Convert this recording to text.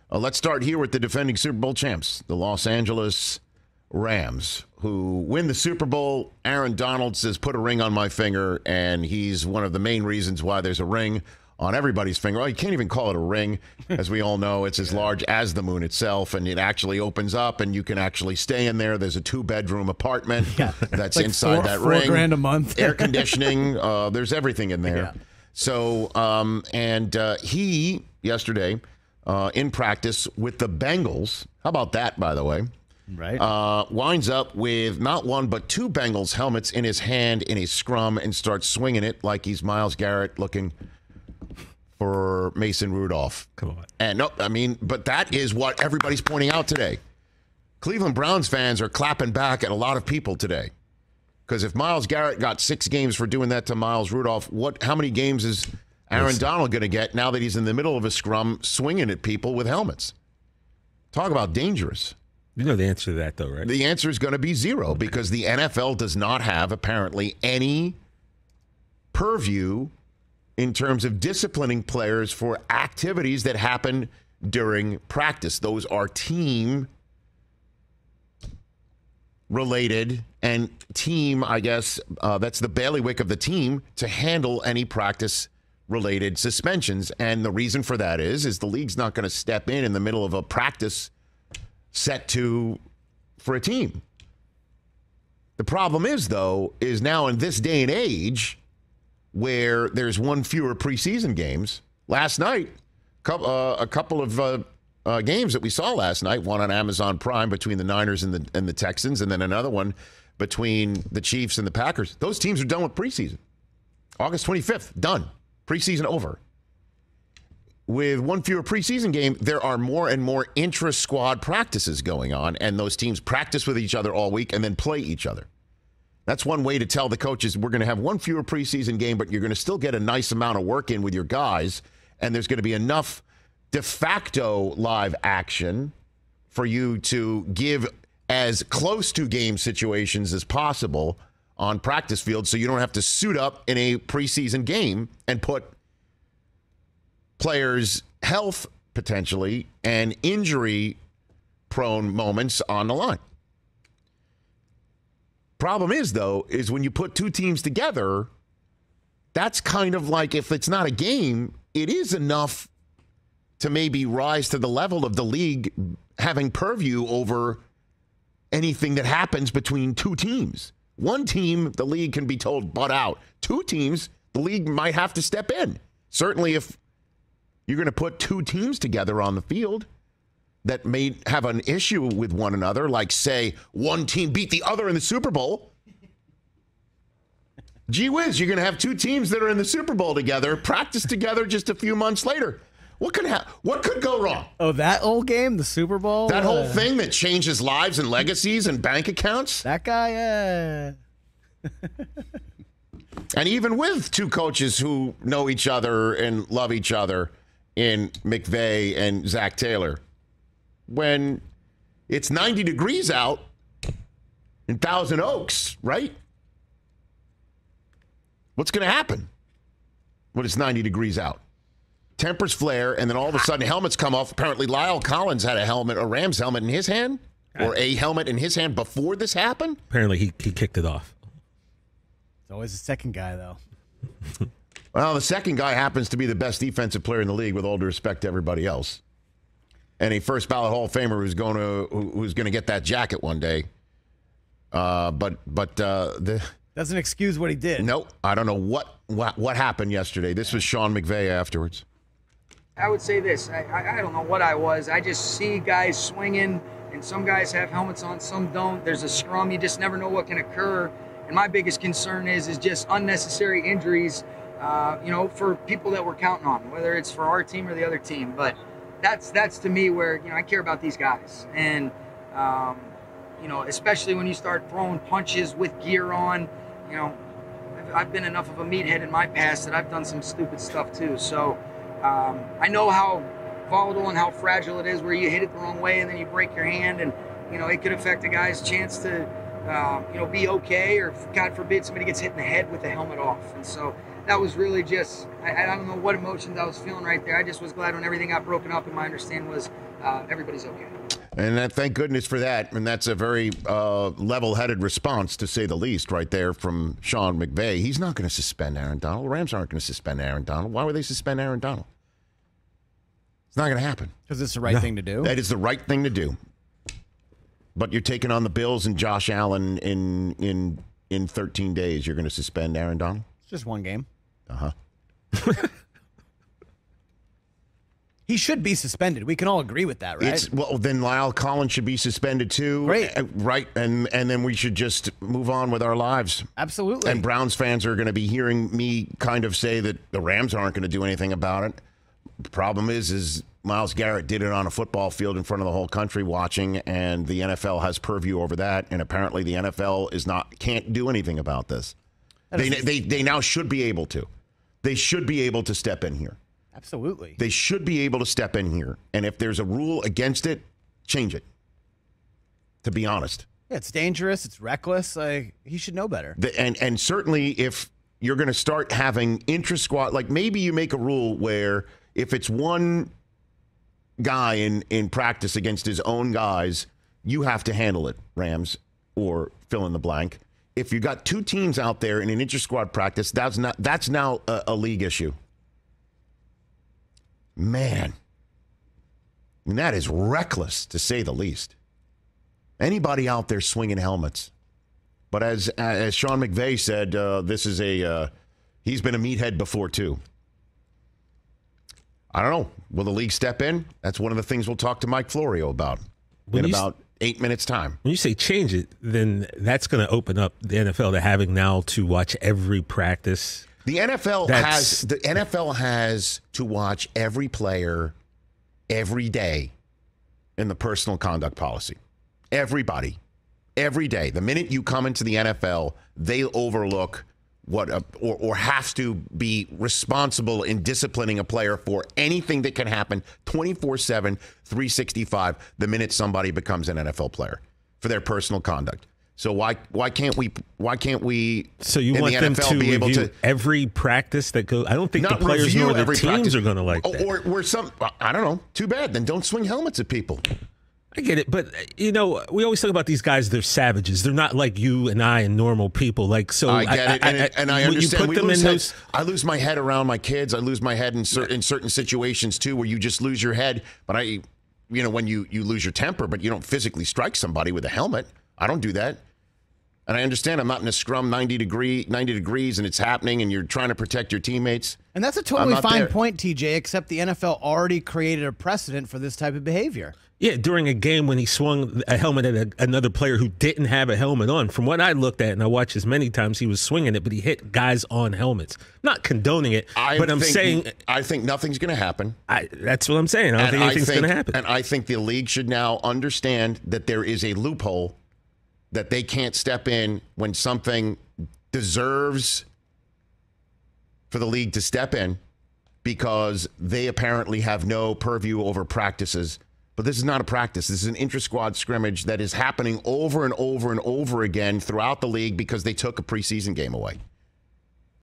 Let's start here with the defending Super Bowl champs, the Los Angeles Rams, who win the Super Bowl. Aaron Donald says, put a ring on my finger, and he's one of the main reasons why there's a ring on everybody's finger. Oh, you can't even call it a ring. As we all know, it's as large as the moon itself, and it actually opens up, and you can actually stay in there. There's a 2-bedroom apartment that's like inside that ring. $4,000 a month. Air conditioning. There's everything in there. Yeah. So, he, yesterday, in practice with the Bengals, how about that, by the way? Right. Winds up with not one but 2 Bengals helmets in his hand in a scrum and starts swinging it like he's Myles Garrett looking for Mason Rudolph. Come on. And no, I mean, but that is what everybody's pointing out today. Cleveland Browns fans are clapping back at a lot of people today. Because if Myles Garrett got 6 games for doing that to Miles Rudolph, how many games is Aaron Donald going to get now that he's in the middle of a scrum swinging at people with helmets? Talk about dangerous. You know the answer to that, though, right? The answer is going to be 0 because the NFL does not have, apparently, any purview in terms of disciplining players for activities that happen during practice. Those are team-related and team, I guess, that's the bailiwick of the team to handle any practice-related suspensions. And the reason for that is the league's not going to step in the middle of a practice set for a team. The problem is, though, is now in this day and age where there's 1 fewer preseason games. Last night, a couple of games that we saw last night, one on Amazon Prime between the Niners and the Texans, and then another one between the Chiefs and the Packers. Those teams are done with preseason. August 25th, done. Preseason over. With 1 fewer preseason game, there are more and more intra-squad practices going on, and those teams practice with each other all week and then play each other. That's one way to tell the coaches we're going to have 1 fewer preseason game, but you're going to still get a nice amount of work in with your guys, and there's going to be enough de facto live action for you to give as close to game situations as possible on practice field so you don't have to suit up in a preseason game and put players' health potentially and injury-prone moments on the line. Problem is, though, is when you put 2 teams together, that's kind of like, if it's not a game, it is enough to maybe rise to the level of the league having purview over anything that happens between 2 teams. 1 team, the league can be told, butt out. 2 teams, the league might have to step in. Certainly if you're going to put 2 teams together on the field that may have an issue with one another, like, say, 1 team beat the other in the Super Bowl. Gee whiz, you're going to have 2 teams that are in the Super Bowl together, practice together just a few months later. What could go wrong? Oh, that old game, the Super Bowl? That whole thing that changes lives and legacies and bank accounts? That guy, And even with 2 coaches who know each other and love each other in McVay and Zach Taylor, when it's 90 degrees out in Thousand Oaks, right? What's going to happen when it's 90 degrees out? Tempers flare, and then all of a sudden helmets come off. Apparently Lyle Collins had a Rams helmet in his hand, or a helmet in his hand before this happened. Apparently he kicked it off. It's always the second guy, though. Well, the second guy happens to be the best defensive player in the league, with all due respect to everybody else. And a first ballot Hall of Famer who's going to get that jacket one day. Doesn't excuse what he did. Nope. I don't know what happened yesterday. This was Sean McVay afterwards. I would say this. I don't know what I was. I just see guys swinging, and some guys have helmets on, some don't. There's a scrum. You just never know what can occur. And my biggest concern is just unnecessary injuries, for people that we're counting on, whether it's for our team or the other team. But that's to me where, I care about these guys. And, especially when you start throwing punches with gear on, I've been enough of a meathead in my past that I've done some stupid stuff too. So I know how volatile and how fragile it is where you hit it the wrong way and then you break your hand, and, it could affect a guy's chance to, be okay, or God forbid somebody gets hit in the head with the helmet off. And so that was really just, I don't know what emotions I was feeling right there. I just was glad when everything got broken up, and my understanding was everybody's okay. And thank goodness for that. And that's a very level-headed response, to say the least, right there from Sean McVay. He's not going to suspend Aaron Donald. The Rams aren't going to suspend Aaron Donald. Why would they suspend Aaron Donald? It's not going to happen. Because it's the right thing to do. That is the right thing to do. But you're taking on the Bills and Josh Allen in 13 days. You're going to suspend Aaron Donald? It's just one game. Uh-huh. He should be suspended. We can all agree with that, right? Well, then Lyle Collins should be suspended too. Great. Right. And then we should just move on with our lives. Absolutely. And Browns fans are going to be hearing me kind of say that the Rams aren't going to do anything about it. The problem is Myles Garrett did it on a football field in front of the whole country watching, and the NFL has purview over that, and apparently the NFL can't do anything about this. They now should be able to. They should be able to step in here. Absolutely. They should be able to step in here. And if there's a rule against it, change it. To be honest. Yeah, it's dangerous. It's reckless. He should know better. And certainly if you're going to start having intra-squad, like maybe you make a rule where if it's one guy in practice against his own guys, you have to handle it, Rams, or fill in the blank. If you got two teams out there in an intra-squad practice, that's now a league issue. Man, and that is reckless, to say the least. Anybody out there swinging helmets. But as Sean McVay said, this is he's been a meathead before, too. I don't know. Will the league step in? That's one of the things we'll talk to Mike Florio about in about 8 minutes' time. When you say change it, then that's going to open up the NFL to having now to watch every practice. The NFL has to watch every player every day in the personal conduct policy. Everybody. Every day. The minute you come into the NFL, they overlook or have to be responsible in disciplining a player for anything that can happen 24/7, 365 the minute somebody becomes an NFL player for their personal conduct. So why can't we So you want them to be able to every practice that goes? I don't think the players nor the teams are going to like that. Or some, I don't know. Too bad. Then don't swing helmets at people. I get it, but we always talk about these guys. They're savages. They're not like you and I and normal people. Like, so I get it, and I understand. You put them in those. I lose my head around my kids. I lose my head in certain situations too, where you just lose your head. But when you lose your temper, but you don't physically strike somebody with a helmet. I don't do that. And I understand I'm not in a scrum 90 degrees and it's happening and you're trying to protect your teammates. And that's a totally fine point, TJ, except the NFL already created a precedent for this type of behavior. Yeah, during a game when he swung a helmet at another player who didn't have a helmet on. From what I looked at, and I watched as many times, he was swinging it, but he hit guys on helmets. Not condoning it, but I'm saying... I think nothing's going to happen. That's what I'm saying. I don't think anything's going to happen. And I think the league should now understand that there is a loophole that they can't step in when something deserves for the league to step in because they apparently have no purview over practices. But this is not a practice. This is an intra-squad scrimmage that is happening over and over and over again throughout the league because they took a preseason game away.